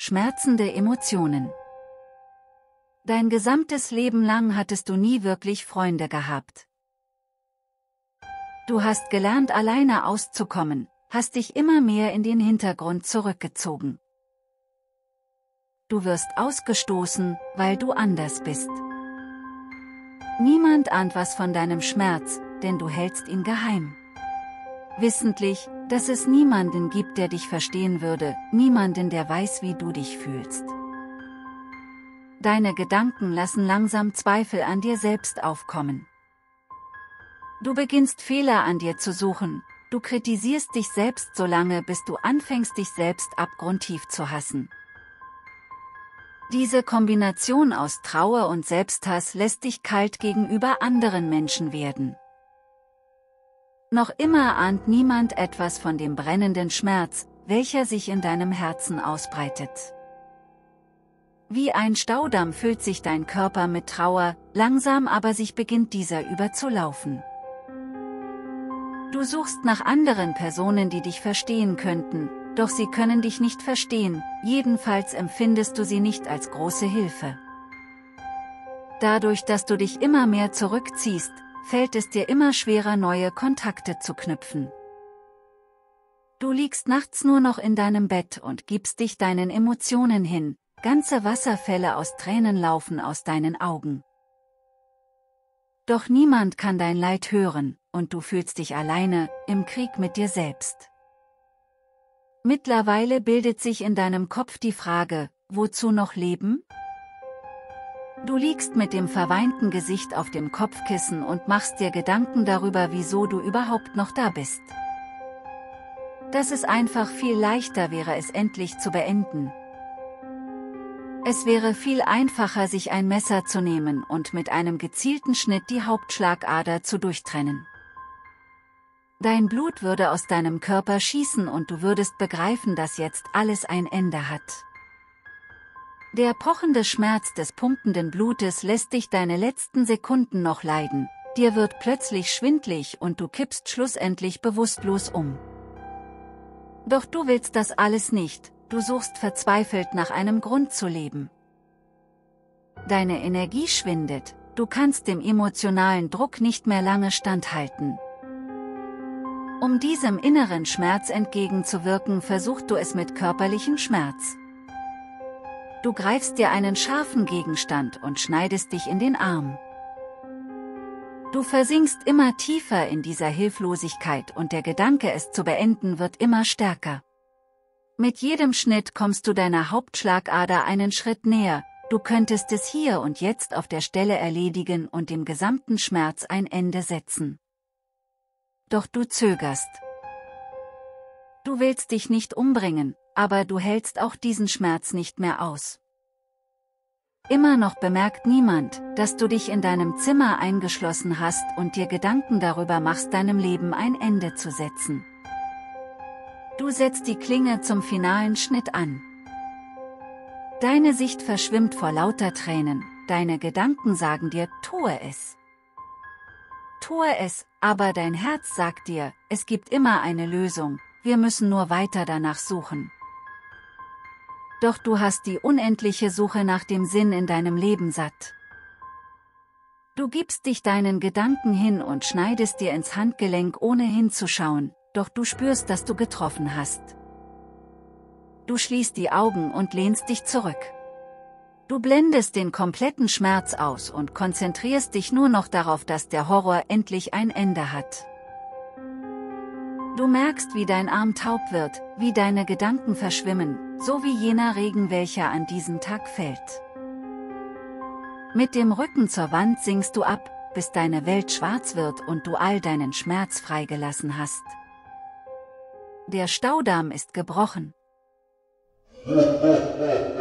schmerzende Emotionen. Dein gesamtes Leben lang hattest du nie wirklich Freunde gehabt. Du hast gelernt, alleine auszukommen, hast dich immer mehr in den Hintergrund zurückgezogen. Du wirst ausgestoßen, weil du anders bist. Niemand ahnt was von deinem Schmerz, denn du hältst ihn geheim. Wissentlich, dass es niemanden gibt, der dich verstehen würde, niemanden, der weiß, wie du dich fühlst. Deine Gedanken lassen langsam Zweifel an dir selbst aufkommen. Du beginnst Fehler an dir zu suchen, du kritisierst dich selbst so lange, bis du anfängst, dich selbst abgrundtief zu hassen. Diese Kombination aus Trauer und Selbsthass lässt dich kalt gegenüber anderen Menschen werden. Noch immer ahnt niemand etwas von dem brennenden Schmerz, welcher sich in deinem Herzen ausbreitet. Wie ein Staudamm füllt sich dein Körper mit Trauer, langsam aber sich beginnt dieser überzulaufen. Du suchst nach anderen Personen, die dich verstehen könnten, doch sie können dich nicht verstehen, jedenfalls empfindest du sie nicht als große Hilfe. Dadurch, dass du dich immer mehr zurückziehst, fällt es dir immer schwerer, neue Kontakte zu knüpfen. Du liegst nachts nur noch in deinem Bett und gibst dich deinen Emotionen hin, ganze Wasserfälle aus Tränen laufen aus deinen Augen. Doch niemand kann dein Leid hören, und du fühlst dich alleine, im Krieg mit dir selbst. Mittlerweile bildet sich in deinem Kopf die Frage, wozu noch leben? Du liegst mit dem verweinten Gesicht auf dem Kopfkissen und machst dir Gedanken darüber, wieso du überhaupt noch da bist. Dass es einfach viel leichter wäre, es endlich zu beenden. Es wäre viel einfacher, sich ein Messer zu nehmen und mit einem gezielten Schnitt die Hauptschlagader zu durchtrennen. Dein Blut würde aus deinem Körper schießen und du würdest begreifen, dass jetzt alles ein Ende hat. Der pochende Schmerz des pumpenden Blutes lässt dich deine letzten Sekunden noch leiden, dir wird plötzlich schwindlig und du kippst schlussendlich bewusstlos um. Doch du willst das alles nicht, du suchst verzweifelt nach einem Grund zu leben. Deine Energie schwindet, du kannst dem emotionalen Druck nicht mehr lange standhalten. Um diesem inneren Schmerz entgegenzuwirken, versuchst du es mit körperlichem Schmerz. Du greifst dir einen scharfen Gegenstand und schneidest dich in den Arm. Du versinkst immer tiefer in dieser Hilflosigkeit und der Gedanke, es zu beenden, wird immer stärker. Mit jedem Schnitt kommst du deiner Hauptschlagader einen Schritt näher, du könntest es hier und jetzt auf der Stelle erledigen und dem gesamten Schmerz ein Ende setzen. Doch du zögerst. Du willst dich nicht umbringen, aber du hältst auch diesen Schmerz nicht mehr aus. Immer noch bemerkt niemand, dass du dich in deinem Zimmer eingeschlossen hast und dir Gedanken darüber machst, deinem Leben ein Ende zu setzen. Du setzt die Klinge zum finalen Schnitt an. Deine Sicht verschwimmt vor lauter Tränen, deine Gedanken sagen dir, tue es. Tue es, aber dein Herz sagt dir, es gibt immer eine Lösung, wir müssen nur weiter danach suchen. Doch du hast die unendliche Suche nach dem Sinn in deinem Leben satt. Du gibst dich deinen Gedanken hin und schneidest dir ins Handgelenk, ohne hinzuschauen, doch du spürst, dass du getroffen hast. Du schließt die Augen und lehnst dich zurück. Du blendest den kompletten Schmerz aus und konzentrierst dich nur noch darauf, dass der Horror endlich ein Ende hat. Du merkst, wie dein Arm taub wird, wie deine Gedanken verschwimmen, so wie jener Regen, welcher an diesem Tag fällt. Mit dem Rücken zur Wand sinkst du ab, bis deine Welt schwarz wird und du all deinen Schmerz freigelassen hast. Der Staudamm ist gebrochen.